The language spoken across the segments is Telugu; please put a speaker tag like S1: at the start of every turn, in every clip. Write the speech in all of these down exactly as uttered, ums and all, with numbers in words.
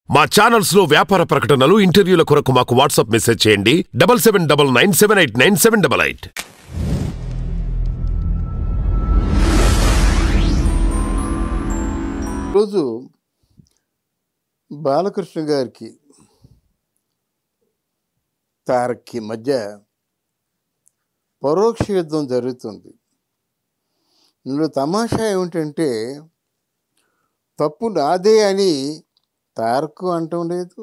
S1: మా ఛానల్స్ లో వ్యాపార ప్రకటనలు ఇంటర్వ్యూల కొరకు మాకు వాట్సాప్ మెసేజ్ చేయండి double seven double nine seven eight nine seven double eight.
S2: రోజు బాలకృష్ణ గారికి తారక్కి మధ్య పరోక్ష యుద్ధం జరుగుతుంది. ఇందులో తమాషా ఏమిటంటే తప్పు నాదే అని తారక్ అంటం లేదు,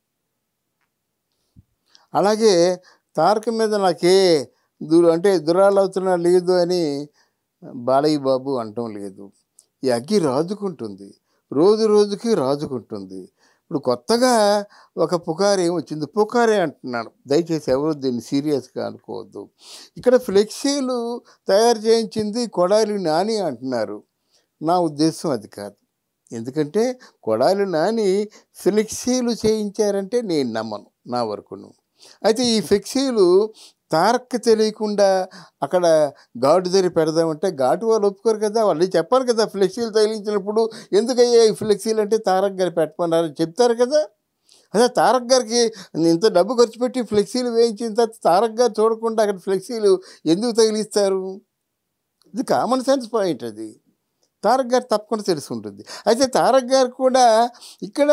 S2: అలాగే తారక్ మీద నాకే దుర్ అంటే దురాలోచన లేదు అని బాలయ్య బాబు అంటం లేదు. ఈ అగ్గి రాజుకుంటుంది, రోజు రోజుకి రాజుకుంటుంది. ఇప్పుడు కొత్తగా ఒక పుకారు ఏమొచ్చింది, పుకారే అంటున్నాను, దయచేసి ఎవరు దీన్ని సీరియస్గా అనుకోవద్దు. ఇక్కడ ఫ్లెక్సీలు తయారు చేయించింది కొడాలి నాని అంటున్నారు. నా ఉద్దేశం అది కాదు. ఎందుకంటే కొడాలి నాని ఫ్లెక్సీలు చేయించారంటే నేను నమ్మను, నా వరకును. అయితే ఈ ఫ్లెక్సీలు తారక్ తెలియకుండా అక్కడ ఘాటు ధరి పెడదామంటే ఘాటు వాళ్ళు ఒప్పుకోరు కదా, వాళ్ళు చెప్పారు కదా. ఫ్లెక్సీలు తగిలించినప్పుడు ఎందుకయ్యా ఈ ఫ్లెక్సీలు అంటే తారక్ గారు పెట్టమన్నారని చెప్తారు కదా. అదే తారక్ గారికి ఇంత డబ్బు ఖర్చు పెట్టి ఫ్లెక్సీలు వేయించిన తర్వాత తారక్ గారు చూడకుండా అక్కడ ఫ్లెక్సీలు ఎందుకు తగిలిస్తారు? ఇది కామన్ సెన్స్ పాయింట్. అది తారక్ గారు తప్పకుండా తెలుసుకుంటుంది. అయితే తారక్ గారు కూడా ఇక్కడ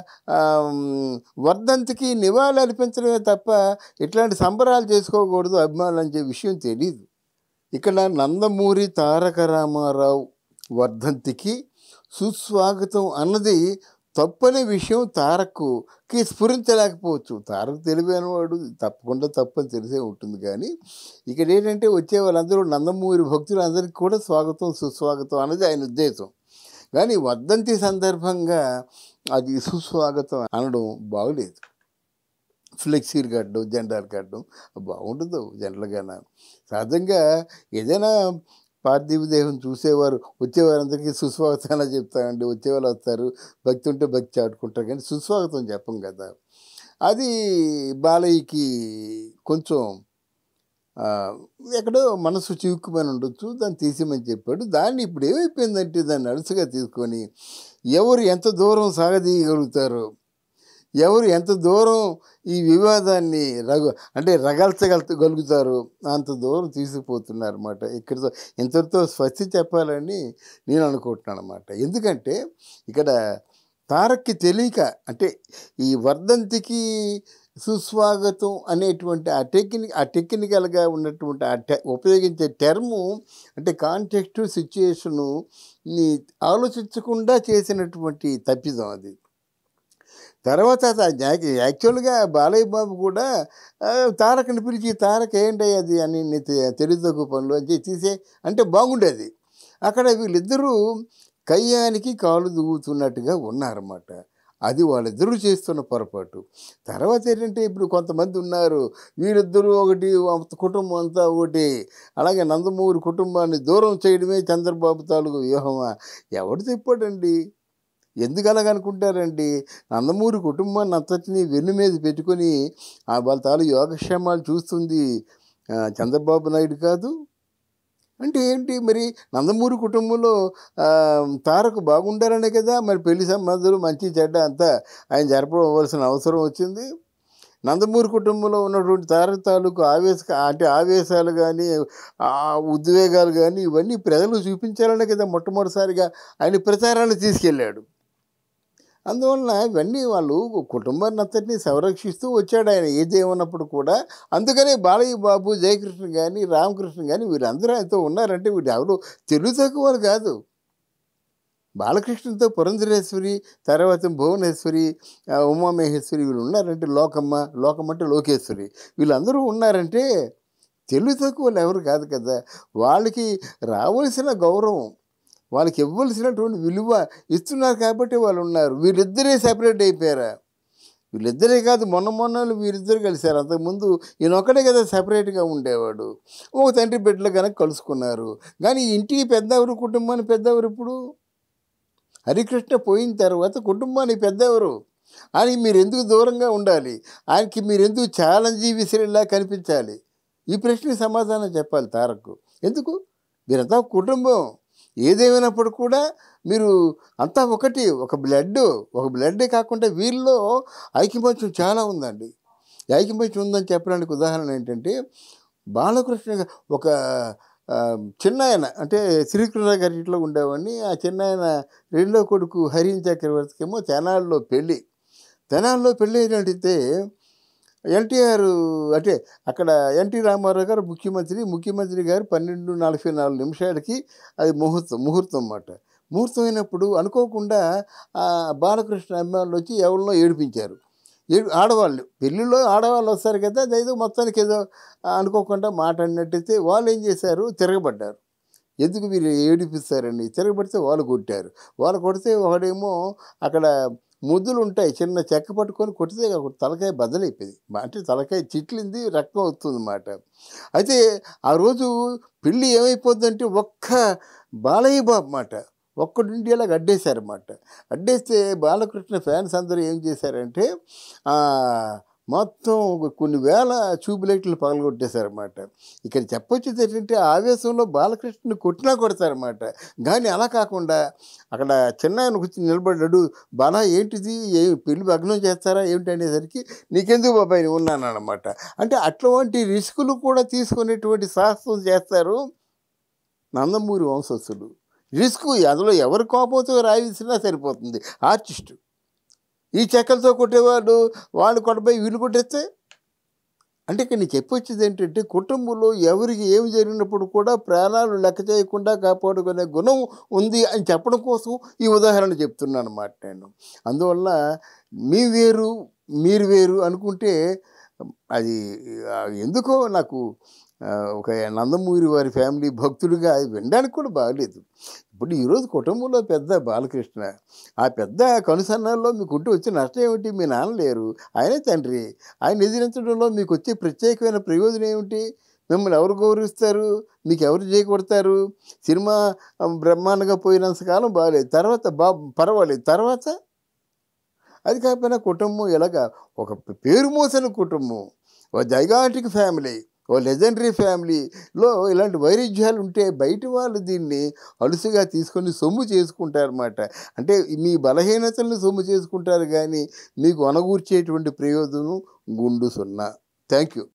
S2: వర్ధంతికి నివాళులు అర్పించడమే తప్ప ఇట్లాంటి సంబరాలు చేసుకోకూడదు అభిమానులు అనే విషయం తెలీదు. ఇక్కడ నందమూరి తారక రామారావు వర్ధంతికి సుస్వాగతం అన్నది తప్పనే విషయం తారక్కి స్ఫురించలేకపోవచ్చు. తారక్ తెలివైన వాడు, తప్పకుండా తప్పని తెలిసే ఉంటుంది. కానీ ఇక్కడ ఏంటంటే వచ్చే వాళ్ళందరూ నందమూరి భక్తులు అందరికీ కూడా స్వాగతం సుస్వాగతం అన్నది ఆయన ఉద్దేశం. కానీ వర్ధంతి సందర్భంగా అది సుస్వాగతం అనడం బాగులేదు. ఫ్లెక్సీలు కట్టడం, జెండాలు కట్టడం బాగుండదు జనరల్గా. సహజంగా ఏదైనా పార్థివ దేహం చూసేవారు వచ్చేవారందరికీ సుస్వాగతాలు చెప్తారండి. వచ్చేవాళ్ళు వస్తారు, భక్తి ఉంటే భక్తి చాటుకుంటారు, కానీ సుస్వాగతం చెప్పం కదా. అది బాలయ్యకి కొంచెం ఎక్కడో మనసు చివుక్కుమని ఉండొచ్చు, దాన్ని తీసేమని చెప్పాడు. దాన్ని ఇప్పుడు ఏమైపోయిందంటే దాన్ని అడుసుగా తీసుకొని ఎవరు ఎంత దూరం సాగదీయగలుగుతారో, ఎవరు ఎంత దూరం ఈ వివాదాన్ని రగ అంటే రగల్చగలుగుతారు అంత దూరం తీసుకుపోతున్నారు అన్నమాట. ఇక్కడితో ఇంతటితో స్వస్తి చెప్పాలని నేను అనుకుంటున్నాను అన్నమాట. ఎందుకంటే ఇక్కడ తారక్కి తెలియక, అంటే ఈ వర్ధంతికి సుస్వాగతం అనేటువంటి ఆ టెక్నిక్ ఆ టెక్నికల్గా ఉన్నటువంటి ఆ టె ఉపయోగించే టర్ము అంటే కాంటెక్స్ట్ సిచ్యుయేషను ఆలోచించకుండా చేసినటువంటి తప్పిదం అది. తర్వాత యాక్చువల్గా బాలయ్య బాబు కూడా తారక్ని పిలిచి తారక్ ఏంటి అది అని తెలియదగ్గు పనులు అని తీసే అంటే బాగుండేది. అక్కడ వీళ్ళిద్దరూ కయ్యానికి కాలు దువ్వుతున్నట్టుగా ఉన్నారన్నమాట. అది వాళ్ళిద్దరూ చేస్తున్న పొరపాటు. తర్వాత ఏంటంటే ఇప్పుడు కొంతమంది ఉన్నారు, వీరిద్దరూ ఒకటి, కుటుంబం అంతా ఒకటి, అలాగే నందమూరి కుటుంబాన్ని దూరం చేయడమే చంద్రబాబు తాలూకు వ్యూహమా? ఎవడు చెప్పాడండి? ఎందుకు అలాగనుకుంటారండి? నందమూరి కుటుంబాన్ని అంతటినీ వెన్ను మీద పెట్టుకొని వాళ్ళ తాలూ యోగక్షేమాలు చూస్తుంది చంద్రబాబు నాయుడు కాదు అంటే ఏంటి? మరి నందమూరి కుటుంబంలో తారక్ బాగుండాలనే కదా మరి పెళ్లి సంబంధాలు మంచి చెడ్డ అంతా ఆయన జరపవలసిన అవసరం వచ్చింది. నందమూరి కుటుంబంలో ఉన్నటువంటి తారక్ తాలూకు ఆవేశ అంటే ఆవేశాలు కానీ ఉద్వేగాలు కానీ ఇవన్నీ ప్రజలు చూపించాలనే కదా మొట్టమొదటిసారిగా ఆయన ప్రచారాన్ని తీసుకెళ్ళాడు. అందువలన ఇవన్నీ వాళ్ళు కుటుంబాన్ని అంతటినీ సంరక్షిస్తూ వచ్చాడు ఆయన ఏదేమన్నప్పుడు కూడా. అందుకనే బాలయ్య బాబు, జయకృష్ణ కానీ, రామకృష్ణ కానీ వీళ్ళందరూ ఆయనతో ఉన్నారంటే వీళ్ళు ఎవరు తెలుగు తక్కువ వాళ్ళు కాదు. బాలకృష్ణతో పురంధరేశ్వరి, తర్వాత భువనేశ్వరి, ఉమామహేశ్వరి వీళ్ళు ఉన్నారంటే, లోకమ్మ లోకమ్మ అంటే లోకేశ్వరి, వీళ్ళందరూ ఉన్నారంటే తెలుగు తక్కువ వాళ్ళు ఎవరు కాదు కదా. వాళ్ళకి రావాల్సిన గౌరవం, వాళ్ళకి ఇవ్వాల్సినటువంటి విలువ ఇస్తున్నారు కాబట్టి వాళ్ళు ఉన్నారు. వీళ్ళిద్దరే సెపరేట్ అయిపోయారా? వీళ్ళిద్దరే కాదు, మొన్న మొన్నలు వీరిద్దరు కలిశారు. అంతకుముందు ఈయన ఒక్కడే కదా సెపరేట్గా ఉండేవాడు. ఒక తండ్రి బిడ్డలు కనుక కలుసుకున్నారు. కానీ ఇంటికి పెద్దెవరు, కుటుంబానికి పెద్దెవరు? ఇప్పుడు హరికృష్ణ పోయిన తర్వాత కుటుంబానికి పెద్దెవరు? ఆయనకి మీరు ఎందుకు దూరంగా ఉండాలి? ఆయనకి మీరు ఎందుకు ఛాలెంజ్ విసిరేలా కనిపించాలి? ఈ ప్రశ్నకి సమాధానం చెప్పాలి తారక్. ఎందుకు? మీరంతా కుటుంబం. ఏదేమైనప్పుడు కూడా మీరు అంతా ఒకటి, ఒక బ్లడ్, ఒక బ్లడ్డే కాకుండా వీళ్ళలో ఐకమత్యం చాలా ఉందండి. ఐకమత్యం ఉందని చెప్పడానికి ఉదాహరణ ఏంటంటే, బాలకృష్ణ గా- ఒక ఆ, చిన్నాయన అంటే శ్రీకృష్ణ గారి ఇంట్లో ఉండేవాడిని. ఆ చిన్నాయన రెండో కొడుకు హరిం చక్రవర్తికేమో తెనాలిలో పెళ్ళి. తెనాలిలో పెళ్ళి ఏంటంటే ఎన్టీఆర్ అంటే అక్కడ ఎన్టీ రామారావు గారు ముఖ్యమంత్రి. ముఖ్యమంత్రి గారు పన్నెండు నలభై నాలుగు నిమిషాలకి అది ముహూర్తం ముహూర్తం అన్నమాట. ముహూర్తం అయినప్పుడు అనుకోకుండా ఆ బాలకృష్ణ అభిమానులు వచ్చి ఎవరినో ఏడిపించారు. ఏడు ఆడవాళ్ళు పెళ్ళిలో ఆడవాళ్ళు వస్తారు కదా, అదేదో మొత్తానికి ఏదో ఆ, అనుకోకుండా మాట అన్నట్టయితే వాళ్ళు ఏం చేశారు, తిరగబడ్డారు. ఎందుకు మీరు ఏడిపిస్తారని తిరగబడితే వాళ్ళు కొట్టారు. వాళ్ళు కొడితే ఒకడేమో అక్కడ ముద్దులు ఉంటాయి, చిన్న చెక్క పట్టుకొని కొడితే ఒక తలకాయ బద్దలైపోయింది. అంటే తలకాయ చిట్లింది, రక్తం వస్తుంది అన్నమాట. అయితే ఆ రోజు పెళ్ళి ఏమైపోద్దంటే ఒక్క బాలయ్య బాబు మాట ఒక్కడు ఇండియాలాగా అడ్డేశారన్నమాట. అడ్డేస్తే బాలకృష్ణ ఫ్యాన్స్ అందరూ ఏం చేశారంటే ఆ, మొత్తం ఒక కొన్ని వేల ట్యూబ్ లైట్లు పగలగొట్టేశారన్నమాట. ఇక్కడ చెప్పొచ్చేది ఏంటంటే ఆవేశంలో బాలకృష్ణని కొట్టినా కొడతారన్నమాట. కానీ అలా కాకుండా అక్కడ చిన్నాయన వచ్చి నిలబడ్డాడు. బాలా ఏంటిది, ఏ పెళ్లి భగ్నం చేస్తారా ఏమిటి అనేసరికి నీకెందుకు బాబాయ్ నేను ఉన్నాను అనమాట. అంటే అటువంటి రిస్కులు కూడా తీసుకునేటువంటి సాహసం చేస్తారు నందమూరి వంశస్థులు. రిస్క్ అందులో ఎవరి కోపంతో రాయిసినా సరిపోతుంది. ఆర్టిస్టు ఈ చెక్కలతో కొట్టేవాడు వాళ్ళు కొట్టబోయి వీళ్ళు కొట్టేస్తే అంటే ఇక్కడ నేను చెప్పొచ్చేది ఏంటంటే కుటుంబంలో ఎవరికి ఏమి జరిగినప్పుడు కూడా ప్రాణాలు లెక్క చేయకుండా కాపాడుకునే గుణం ఉంది అని చెప్పడం కోసం ఈ ఉదాహరణ చెప్తున్నాను అన్నమాట నేను. అందువల్ల మీ వేరు మీరు వేరు అనుకుంటే అది ఆ, ఎందుకో నాకు ఆ, ఒక నందమూరి వారి ఫ్యామిలీ భక్తుడిగా అది వినడానికి కూడా బాగలేదు. ఇప్పుడు ఈరోజు కుటుంబంలో పెద్ద బాలకృష్ణ, ఆ పెద్ద కనుసన్నాల్లో మీకు ఉంటూ వచ్చే నష్టం ఏమిటి? మీ నాన్న లేరు, ఆయనే తండ్రి. ఆయన ఎదిరించడంలో మీకు వచ్చే ప్రత్యేకమైన ప్రయోజనం ఏమిటి? మిమ్మల్ని ఎవరు గౌరవిస్తారు, మీకు ఎవరు చేయకొడతారు? సినిమా ఆ, బ్రహ్మాండంగా పోయినంతకాలం బాగాలేదు, తర్వాత బా పర్వాలేదు, తర్వాత అది కాకపోయినా కుటుంబం ఎలాగా ఒక పేరు మోసిన కుటుంబం, ఓ జైగాంటిక్ ఫ్యామిలీ, ఓ లెజెండరీ ఫ్యామిలీలో ఇలాంటి వైరుధ్యాలు ఉంటే బయట వాళ్ళు దీన్ని అలుసుగా తీసుకొని సొమ్ము చేసుకుంటారన్నమాట. అంటే మీ బలహీనతలను సొమ్ము చేసుకుంటారు కానీ మీకు అనగూర్చేటువంటి ప్రయోజనం గుండు సున్నా. Thank you.